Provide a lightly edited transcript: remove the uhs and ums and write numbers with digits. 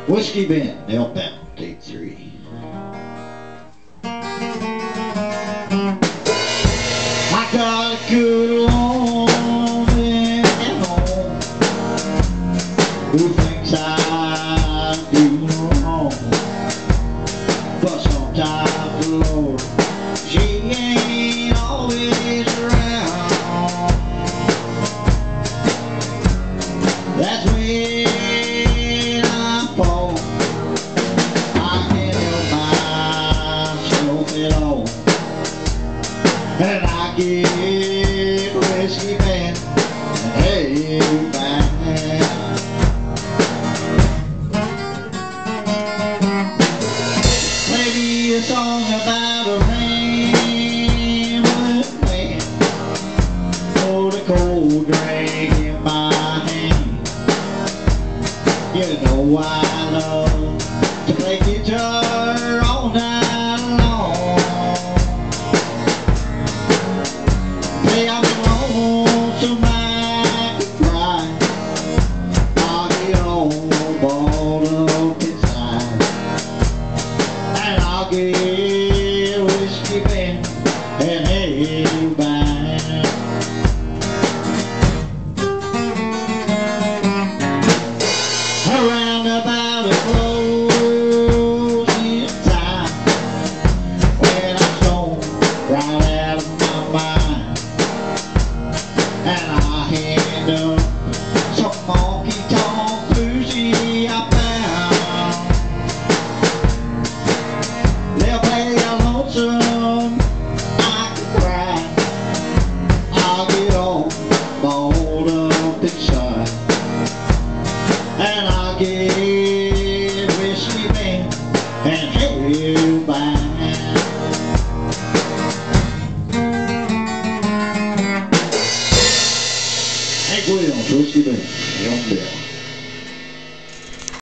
Whiskey Bend, Meltdown, take 3. I got a good woman at home who thinks I'm doing wrong, but sometimes, Lord, she ain't always around. That's when I fall. I can't help myself at all, and I get whiskey man and hey man. Maybe a song about a rainbow man or the cold drink in my hand. You know I love to play guitar all night long. Say I'm lonesome, I can cry. I'll get all balled up inside, and I'll get whiskey man and hey man. Around about a closing time, when I'm stoned right out of my mind, and I hand up some honky-tonk bluesy I found. They'll play a lonesome, I can cry. I'll get all balled up inside, and I'll get whiskey man and hey man. Hank Williams, Whiskey Bend, Young Bill.